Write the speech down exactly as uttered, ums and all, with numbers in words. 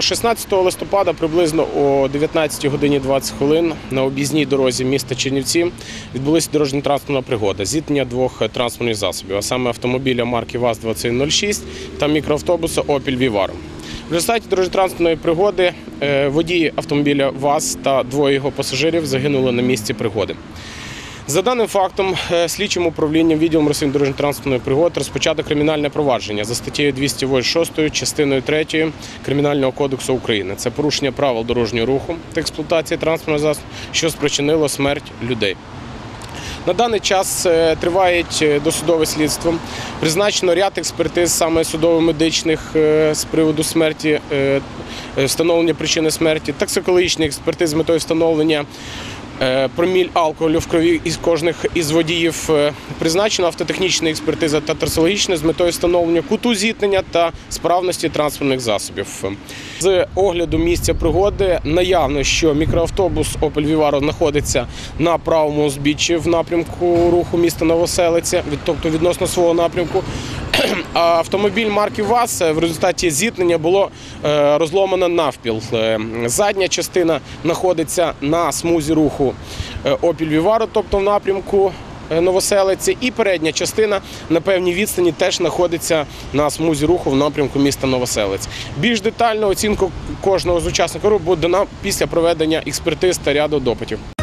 шістнадцятого листопада приблизно о дев'ятнадцятій годині двадцять хвилин на об'їзній дорозі міста Чернівці відбулася дорожньо-транспортна пригода – зіткнення двох транспортних засобів, а саме автомобіля марки ВАЗ двадцять один нуль шість та мікроавтобуса Opel Vivaro. В результаті дорожньо-транспортної пригоди водій автомобіля ВАЗ та двоє його пасажирів загинули на місці пригоди. За даним фактом, слідчим управлінням відділом розслідування дорожньо-транспортної пригоди розпочато кримінальне провадження за статтею двісті вісімдесят шість частиною третьою Кримінального кодексу України. Це порушення правил дорожнього руху та експлуатації транспортного засобу, що спричинило смерть людей. На даний час триває досудове слідство. Призначено ряд експертиз, саме судово-медичних, з приводу смерті, встановлення причини смерті, токсикологічних експертиз з метою встановлення проміль алкоголю в крові із кожних із водіїв. Призначена автотехнічна експертиза та трасологічна з метою встановлення куту зіткнення та справності транспортних засобів. З огляду місця пригоди наявно, що мікроавтобус Opel Vivaro знаходиться на правому узбіччі в напрямку руху міста Новоселиця, тобто відносно свого напрямку. А автомобіль марки ВАЗ в результаті зіткнення було розломано навпіл. Задня частина знаходиться на смузі руху Opel Vivaro, тобто в напрямку Новоселиці, і передня частина на певній відстані теж знаходиться на смузі руху в напрямку міста Новоселиць. Більш детальну оцінку кожного з учасників руху буде дана після проведення експертиз та ряду допитів.